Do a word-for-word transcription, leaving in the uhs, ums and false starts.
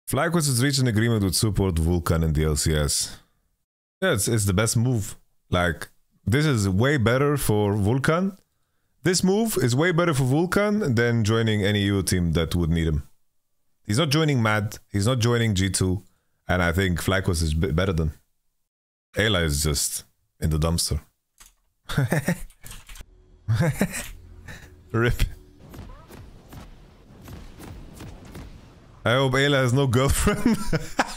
FlyQuest has reached an agreement with Support Vulcan in the L C S. Yeah, it's, it's the best move. Like, this is way better for Vulcan. This move is way better for Vulcan than joining any E U team that would need him. He's not joining Mad, he's not joining G two, and I think FlyQuest is b better than. Ayla is just in the dumpster. Rip. I hope Ayla has no girlfriend.